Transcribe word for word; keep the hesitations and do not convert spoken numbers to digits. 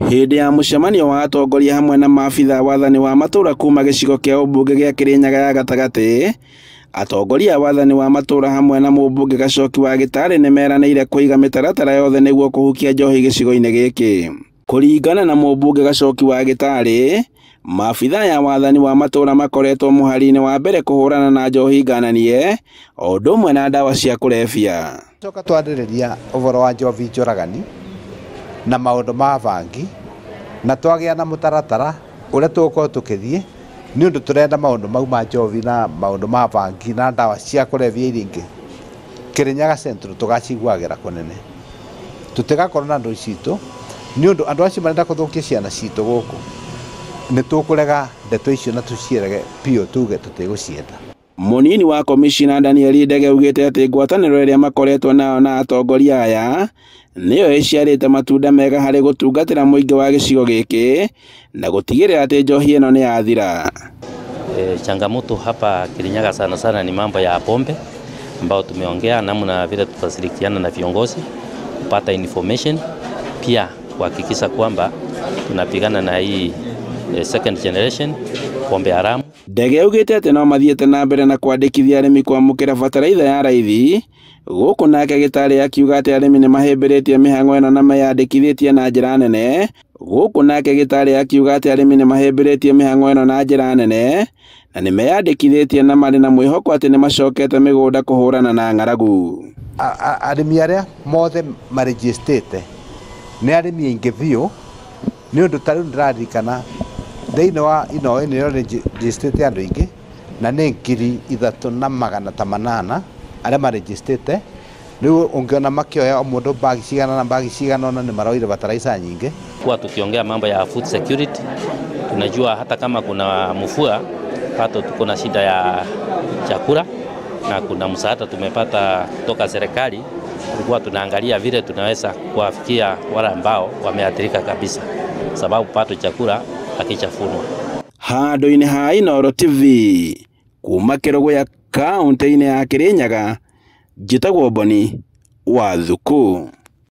Hindi ya mucemanio wa atongoria hamwe na maabitha wathani wa matura kuma gicigo kia ubunge gia Kirinyaga ya gatagati, atongoria wathani wa matura hamwe na mubunge Gacoki wa Gitare nimeranĩire kũiga mĩtaratara yothe nĩguo kũhukia njohi gĩcigo-inĩ gĩkĩ. Kũringana na mubunge Gacoki wa Gitare, maabitha ya wathani wa matura makoretwo mũhari-inĩ wa mbere kũhũrana na njohi ngananie o ũndũ ũmwe na ndawa cia kũrebia. Coka twarĩrĩria ũhoro wa njohi njũragani na maũndũ ma bangi na twagĩa na mũtaratara ũrĩa tũgũkorwo tũkĩthiĩ nĩ ũndũ tũrenda maũndũ mau ma njohi na maũndũ ma bangi na ndawa cia kũrebia iria ingĩ Kirinyaga Central tũgaciguagĩra kũnene. Tũtigakorwo na ndũ citũ nĩ ũndũ andũ acio marenda gũthũkia ciana citũ gũkũ. Nĩ tũkũrega ndeto icio na tũciĩrege biũ tuge tũtigũcienda. Munini wa komishina Daniel Ndege ugĩte atĩ ngwatanĩro ĩrĩa makoretwo nayo na atongoria aya nĩyo ĩciarĩte matunda mega harĩ gũtungatĩra mũingĩ wa gĩcigo gĩkĩ na gũtigĩrĩra atĩ njohi ĩno nĩ yathira. E, changamoto hapa Kirinyaga sana sana ni mambo ya pombe ambao tumeongea namna vile tutashirikiana na viongozi kupata information, pia kuhakikisha kwamba tunapigana na hii e, second generation pombe haramu. Ndege ugĩte atĩ no mathiĩte na mbere na kwandĩkithia arĩmi kwamũkĩra bataraitha ya raithi, gũkũ nake Gitare akiuga atĩ arĩmi nĩ mahĩmbĩrĩtie mĩhang'o ĩno na meyandĩkithĩtie na njĩra nene. Gũkũ nake Gitare akiuga atĩ arĩmi nĩ mahĩmbĩrĩtie mĩhang'o ĩno na njĩra nene na nĩ meyandĩkithĩtie na marĩ na mwĩhoko atĩ nĩ macokete mĩgũnda kũhũrana na ng'aragu. Arĩmi arĩa mothe marĩgĩstĩte nĩ arĩmi aingĩ biũ nĩ ũndũ ta rĩu ndĩraririkana thĩinĩ wa ino ĩno rĩgĩstĩte andũ aingĩ na nĩ ngiri ithatũ na magana ta manana arĩa marĩgĩstĩte. Rĩu ũngĩona makĩoya mũndũ bagi cigana na bagi cigana na nĩ maroire bataraitha nyingĩ. Kwa tukiongea mambo ya food security, tunajua hata kama kuna mvua pato tuko na shida ya chakula na kuna msaada tumepata kutoka serikali. Tulikuwa tunaangalia vile tunaweza kuwafikia wale ambao wameathirika kabisa, sababu pato chakula hakichafunwa. Handũ-inĩ ha Inooro T V kuma Kĩrũgũ kaunti-inĩ ya Kirinyaga, njĩtagwo Boni Wathuku.